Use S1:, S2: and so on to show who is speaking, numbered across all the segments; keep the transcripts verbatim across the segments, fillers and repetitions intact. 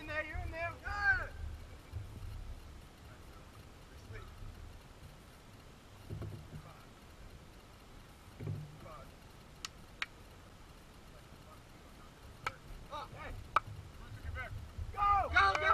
S1: there, you're in there. Yeah. Oh, hey. Go! Go, go!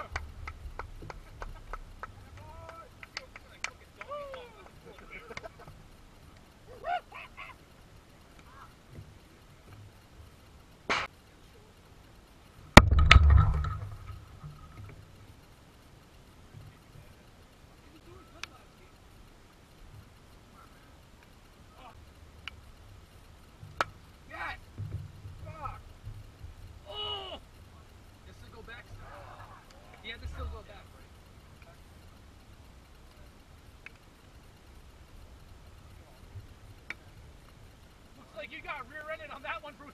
S2: He had to still go back, right? Looks like you got rear-ended on that one, Bruce.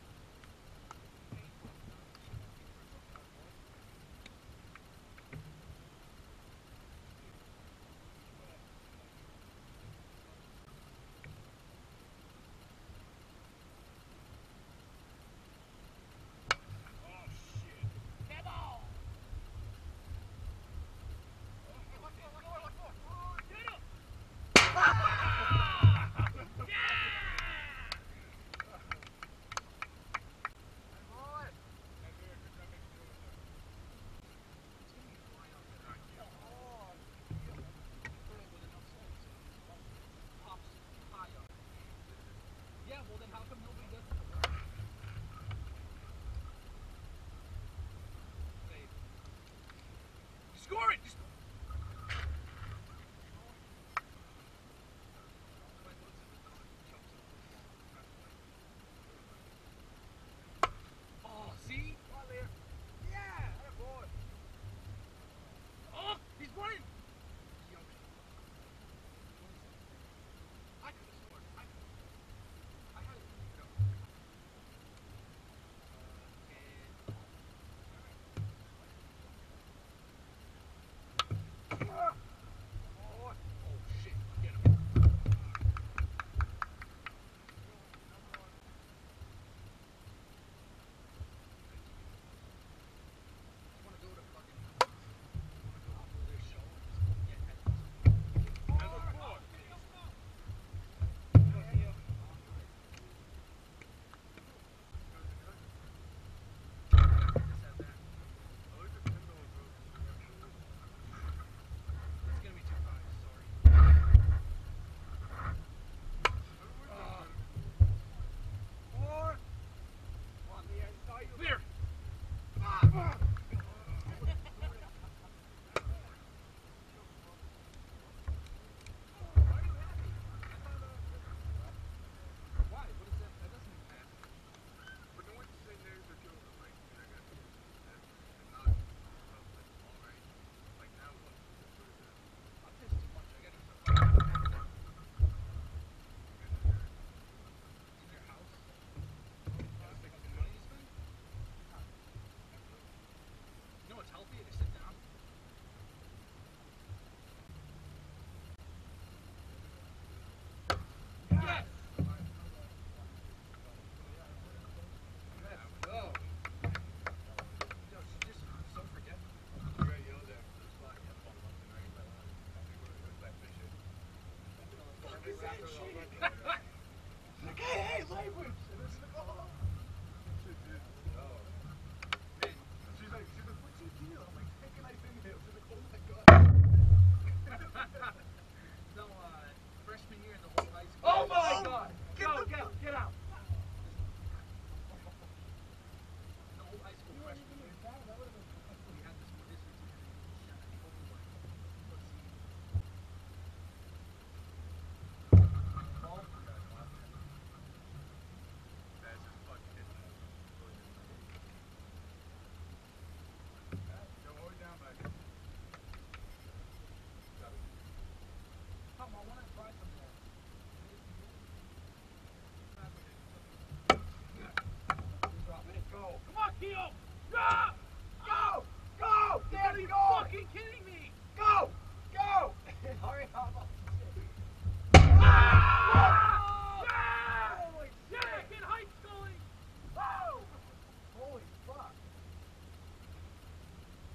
S2: Yeah, well then how come nobody does it? Score it! Just... Oh, see?
S1: Yeah, boy.
S2: Oh, he's running!
S1: I could have scored. I could have. I had it.
S2: Oh, shit. Get him. Clear! Why? What is that? That doesn't even matter.
S1: But no one's saying there's a joke. I'm like, I got it. And not, all right. Like now, what?
S2: I'm pissed too much. I gotta do something. In your house? Like the money you spend? You know what's healthy? To sit down. Yes!
S1: Go.
S2: Yo, she's just so forgetful.
S1: You got yelled at for the spot. You had fun once tonight. But I think we're going to back this shit.
S2: Fuck is that shit?
S1: Like, hey, hey, language! And then she's like, oh. Shit, dude. Oh. Man. She's like, she's like, what's your deal? I'm like, take a nice inhale. She's like, oh my god.
S2: So, uh, freshman year in the whole high school.
S1: Oh my god!
S2: Go, go, get out! The whole high school freshman year. We had this one history teacher named Shaq. He told me, like, let's see. Paul?
S1: That's just fucking hit. Yo, hold it down back.
S2: Come on, I want to try some more.
S1: Go!
S2: Come on, Keo! Go!
S1: Go! Go! There
S2: Are
S1: we
S2: you
S1: go!
S2: fucking kidding me?
S1: Go! Go! Hurry up!
S2: Ah!
S1: Holy
S2: Yeah! Get height, Scully!
S1: Woo! Holy fuck!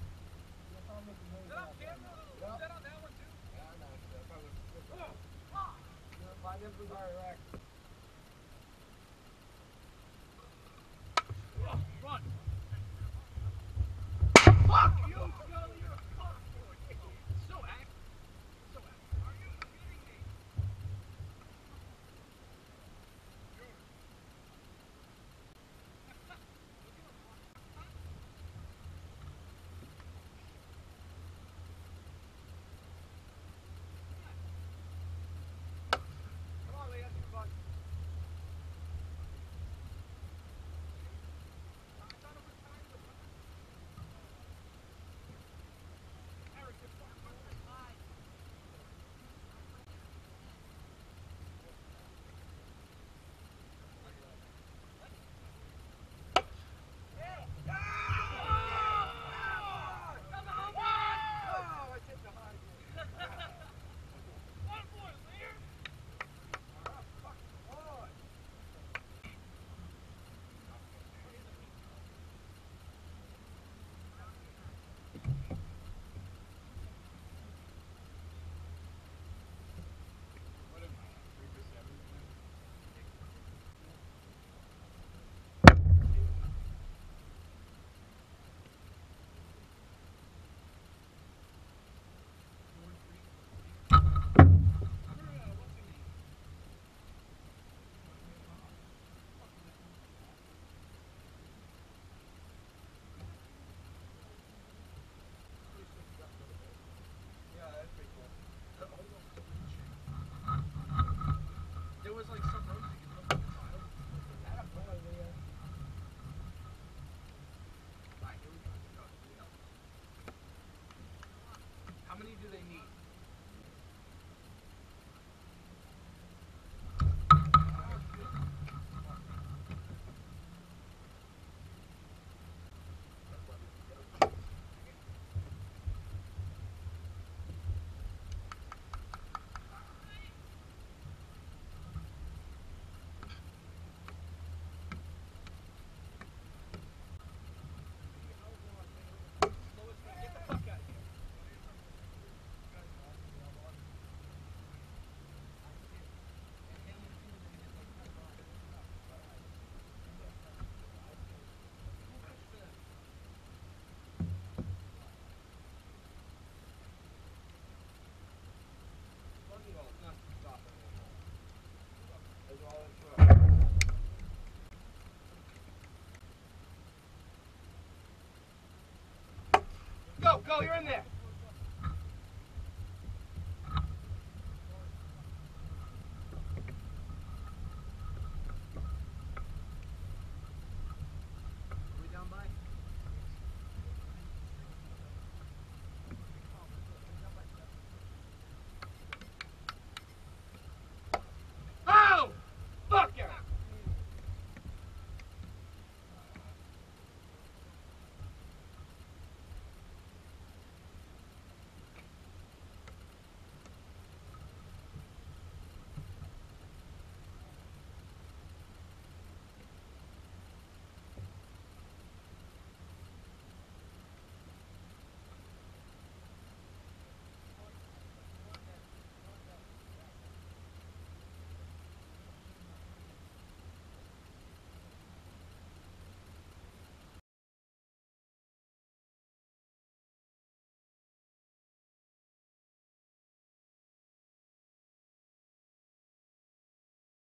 S1: Go, you're in there.